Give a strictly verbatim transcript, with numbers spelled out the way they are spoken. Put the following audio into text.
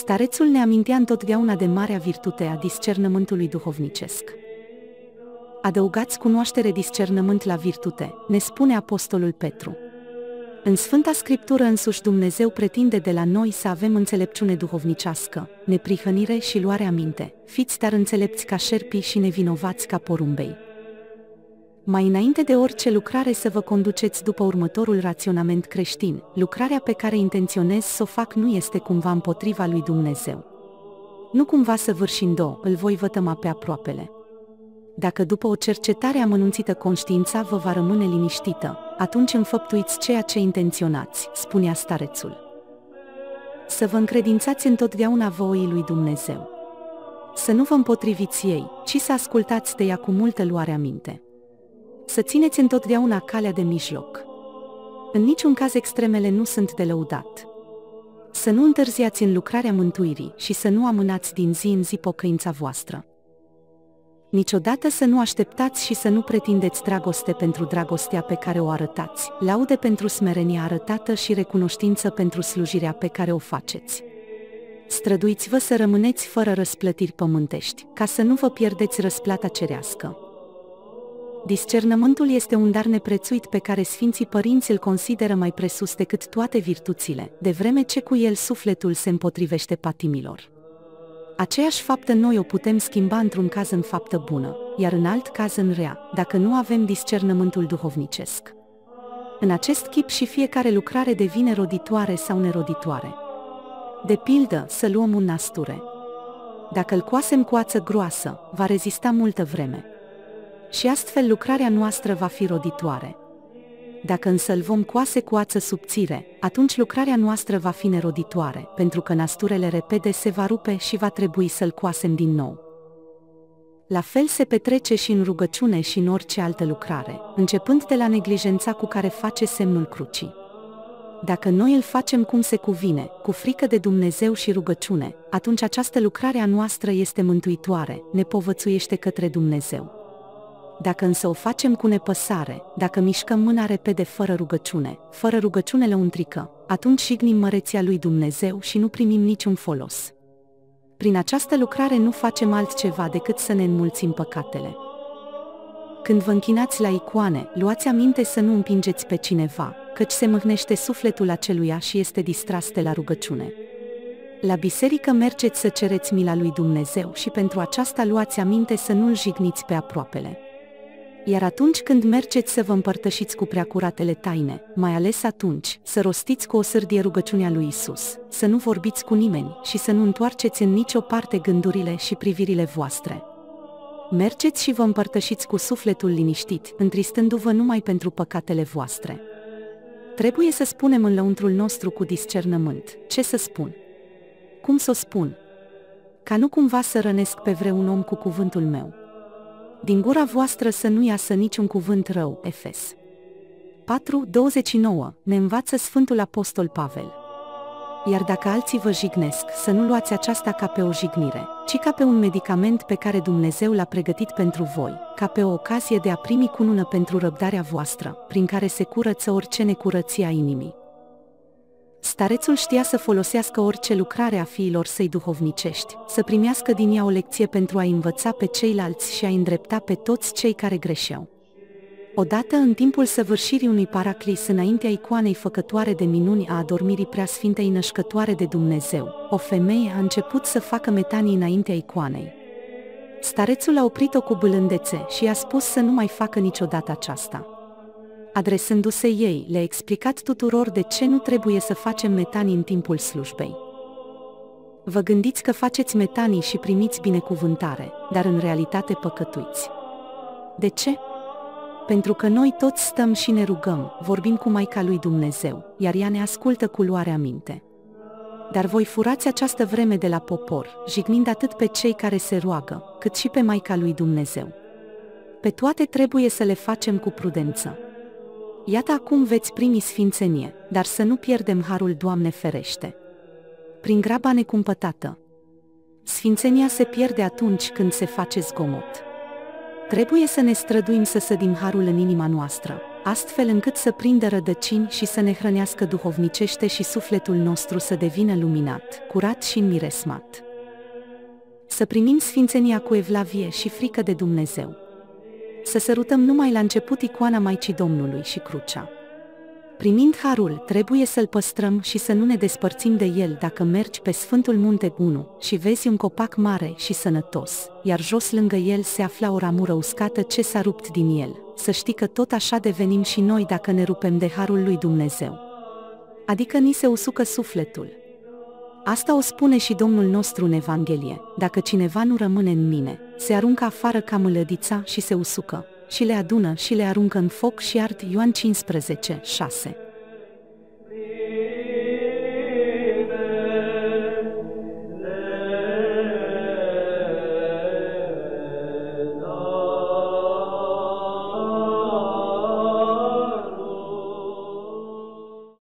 Starețul ne amintea întotdeauna de marea virtute a discernământului duhovnicesc. Adăugați cunoaștere discernământ la virtute, ne spune apostolul Petru. În Sfânta Scriptură însuși Dumnezeu pretinde de la noi să avem înțelepciune duhovnicească, neprihănire și luare aminte, fiți dar înțelepți ca șerpii și nevinovați ca porumbei. Mai înainte de orice lucrare să vă conduceți după următorul raționament creștin, lucrarea pe care intenționez să o fac nu este cumva împotriva lui Dumnezeu. Nu cumva săvârșind-o, îl voi vătăma pe aproapele. Dacă după o cercetare amănunțită conștiința vă va rămâne liniștită, atunci înfăptuiți ceea ce intenționați, spunea starețul. Să vă încredințați întotdeauna voii lui Dumnezeu. Să nu vă împotriviți ei, ci să ascultați de ea cu multă luare aminte. Să țineți întotdeauna calea de mijloc. În niciun caz extremele nu sunt de lăudat. Să nu întârziați în lucrarea mântuirii și să nu amânați din zi în zi pocăința voastră. Niciodată să nu așteptați și să nu pretindeți dragoste pentru dragostea pe care o arătați, laude pentru smerenia arătată și recunoștință pentru slujirea pe care o faceți. Străduiți-vă să rămâneți fără răsplătiri pământești, ca să nu vă pierdeți răsplata cerească. Discernământul este un dar neprețuit pe care Sfinții Părinți îl consideră mai presus decât toate virtuțile, de vreme ce cu el sufletul se împotrivește patimilor. Aceeași faptă noi o putem schimba într-un caz în faptă bună, iar în alt caz în rea, dacă nu avem discernământul duhovnicesc. În acest chip și fiecare lucrare devine roditoare sau neroditoare. De pildă, să luăm un nasture. Dacă îl coasem cu ață groasă, va rezista multă vreme. Și astfel lucrarea noastră va fi roditoare. Dacă însă îl vom coase cu ață subțire, atunci lucrarea noastră va fi neroditoare, pentru că nasturele repede se va rupe și va trebui să-l coasem din nou. La fel se petrece și în rugăciune și în orice altă lucrare, începând de la neglijența cu care face semnul crucii. Dacă noi îl facem cum se cuvine, cu frică de Dumnezeu și rugăciune, atunci această lucrare a noastră este mântuitoare, ne povățuiește către Dumnezeu. Dacă însă o facem cu nepăsare, dacă mișcăm mâna repede fără rugăciune, fără rugăciune lăuntrică, atunci jignim măreția lui Dumnezeu și nu primim niciun folos. Prin această lucrare nu facem altceva decât să ne înmulțim păcatele. Când vă închinați la icoane, luați aminte să nu împingeți pe cineva, căci se mâhnește sufletul aceluia și este distras de la rugăciune. La biserică mergeți să cereți mila lui Dumnezeu și pentru aceasta luați aminte să nu-l jigniți pe aproapele. Iar atunci când mergeți să vă împărtășiți cu preacuratele taine, mai ales atunci, să rostiți cu o sârdie rugăciunea lui Isus, să nu vorbiți cu nimeni și să nu întoarceți în nicio parte gândurile și privirile voastre. Mergeți și vă împărtășiți cu sufletul liniștit, întristându-vă numai pentru păcatele voastre. Trebuie să spunem în lăuntrul nostru cu discernământ, ce să spun? Cum să o spun? Ca nu cumva să rănesc pe vreun om cu cuvântul meu. Din gura voastră să nu iasă niciun cuvânt rău, Efes patru douăzeci și nouă, ne învață Sfântul Apostol Pavel. Iar dacă alții vă jignesc, să nu luați aceasta ca pe o jignire, ci ca pe un medicament pe care Dumnezeu l-a pregătit pentru voi, ca pe o ocazie de a primi cunună pentru răbdarea voastră, prin care se curăță orice necurăție a inimii. Starețul știa să folosească orice lucrare a fiilor săi duhovnicești, să primească din ea o lecție pentru a învăța pe ceilalți și a îndrepta pe toți cei care greșeau. Odată, în timpul săvârșirii unui paraclis înaintea icoanei făcătoare de minuni a adormirii preasfintei nășcătoare de Dumnezeu, o femeie a început să facă metanii înaintea icoanei. Starețul a oprit-o cu blândețe și i-a spus să nu mai facă niciodată aceasta. Adresându-se ei, le-a explicat tuturor de ce nu trebuie să facem metanii în timpul slujbei. Vă gândiți că faceți metanii și primiți binecuvântare, dar în realitate păcătuiți. De ce? Pentru că noi toți stăm și ne rugăm, vorbim cu Maica lui Dumnezeu, iar ea ne ascultă cu luare aminte. Dar voi furați această vreme de la popor, jignind atât pe cei care se roagă, cât și pe Maica lui Dumnezeu. Pe toate trebuie să le facem cu prudență. Iată acum veți primi sfințenie, dar să nu pierdem harul, Doamne ferește. Prin graba necumpătată. Sfințenia se pierde atunci când se face zgomot. Trebuie să ne străduim să sădim harul în inima noastră, astfel încât să prindă rădăcini și să ne hrănească duhovnicește și sufletul nostru să devină luminat, curat și înmiresmat. Să primim sfințenia cu evlavie și frică de Dumnezeu. Să sărutăm numai la început icoana Maicii Domnului și crucea. Primind harul, trebuie să-l păstrăm și să nu ne despărțim de el dacă mergi pe Sfântul Munte unu și vezi un copac mare și sănătos, iar jos lângă el se afla o ramură uscată ce s-a rupt din el. Să știi că tot așa devenim și noi dacă ne rupem de harul lui Dumnezeu. Adică ni se usucă sufletul. Asta o spune și Domnul nostru în Evanghelie: dacă cineva nu rămâne în mine, se aruncă afară ca mălădița și se usucă, și le adună și le aruncă în foc și ard. Ioan cincisprezece, șase.